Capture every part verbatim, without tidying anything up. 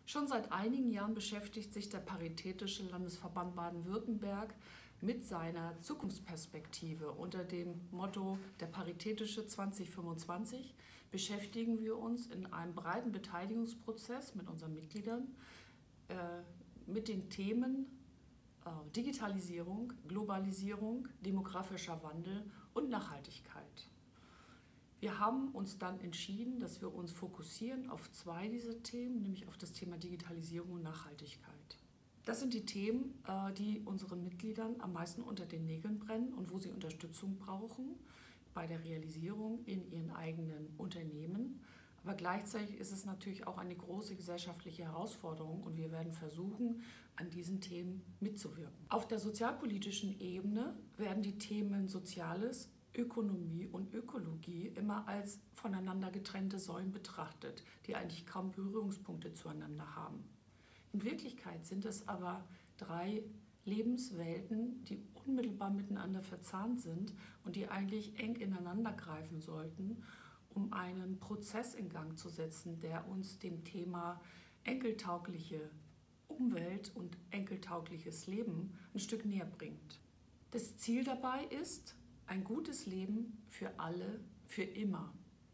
Schon seit einigen Jahren beschäftigt sich der Paritätische Landesverband Baden-Württemberg mit seiner Zukunftsperspektive. Unter dem Motto der Paritätische zwanzig fünfundzwanzig beschäftigen wir uns in einem breiten Beteiligungsprozess mit unseren Mitgliedern äh, mit den Themen äh, Digitalisierung, Globalisierung, demografischer Wandel und Nachhaltigkeit. Wir haben uns dann entschieden, dass wir uns fokussieren auf zwei dieser Themen, nämlich auf das Thema Digitalisierung und Nachhaltigkeit. Das sind die Themen, die unseren Mitgliedern am meisten unter den Nägeln brennen und wo sie Unterstützung brauchen bei der Realisierung in ihren eigenen Unternehmen. Aber gleichzeitig ist es natürlich auch eine große gesellschaftliche Herausforderung und wir werden versuchen, an diesen Themen mitzuwirken. Auf der sozialpolitischen Ebene werden die Themen Soziales, Ökonomie und Ökologie immer als voneinander getrennte Säulen betrachtet, die eigentlich kaum Berührungspunkte zueinander haben. In Wirklichkeit sind es aber drei Lebenswelten, die unmittelbar miteinander verzahnt sind und die eigentlich eng ineinander greifen sollten, um einen Prozess in Gang zu setzen, der uns dem Thema enkeltaugliche Umwelt und enkeltaugliches Leben ein Stück näher bringt. Das Ziel dabei ist, ein gutes Leben für alle, für immer.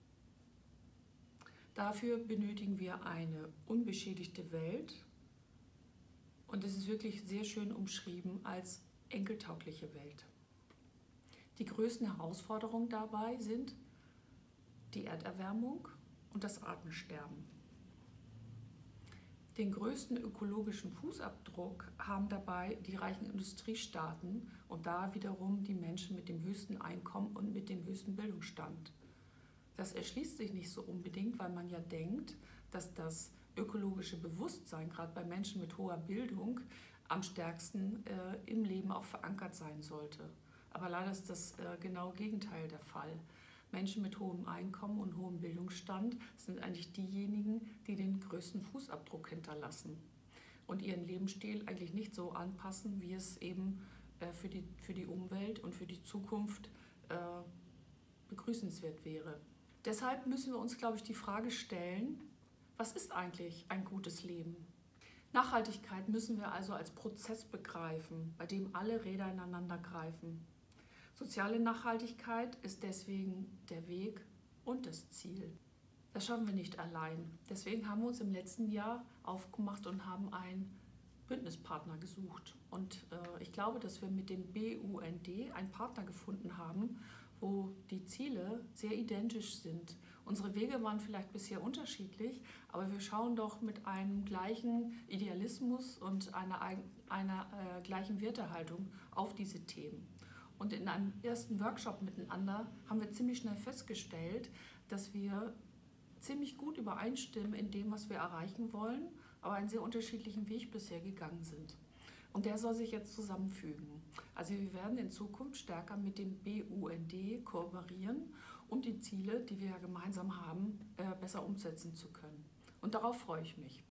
Dafür benötigen wir eine unbeschädigte Welt und es ist wirklich sehr schön umschrieben als enkeltaugliche Welt. Die größten Herausforderungen dabei sind die Erderwärmung und das Artensterben. Den größten ökologischen Fußabdruck haben dabei die reichen Industriestaaten und da wiederum die Menschen mit dem höchsten Einkommen und mit dem höchsten Bildungsstand. Das erschließt sich nicht so unbedingt, weil man ja denkt, dass das ökologische Bewusstsein, gerade bei Menschen mit hoher Bildung, am stärksten äh, im Leben auch verankert sein sollte. Aber leider ist das äh, genaue Gegenteil der Fall. Menschen mit hohem Einkommen und hohem Bildungsstand sind eigentlich diejenigen, die den größten Fußabdruck hinterlassen und ihren Lebensstil eigentlich nicht so anpassen, wie es eben für die, für die Umwelt und für die Zukunft äh, begrüßenswert wäre. Deshalb müssen wir uns, glaube ich, die Frage stellen, was ist eigentlich ein gutes Leben? Nachhaltigkeit müssen wir also als Prozess begreifen, bei dem alle Räder ineinander greifen. Soziale Nachhaltigkeit ist deswegen der Weg und das Ziel. Das schaffen wir nicht allein. Deswegen haben wir uns im letzten Jahr aufgemacht und haben einen Bündnispartner gesucht. Und äh, ich glaube, dass wir mit dem B U N D einen Partner gefunden haben, wo die Ziele sehr identisch sind. Unsere Wege waren vielleicht bisher unterschiedlich, aber wir schauen doch mit einem gleichen Idealismus und einer, einer äh, gleichen Wertehaltung auf diese Themen. Und in einem ersten Workshop miteinander haben wir ziemlich schnell festgestellt, dass wir ziemlich gut übereinstimmen in dem, was wir erreichen wollen, aber einen sehr unterschiedlichen Weg bisher gegangen sind. Und der soll sich jetzt zusammenfügen. Also wir werden in Zukunft stärker mit dem B U N D kooperieren, um die Ziele, die wir ja gemeinsam haben, besser umsetzen zu können. Und darauf freue ich mich.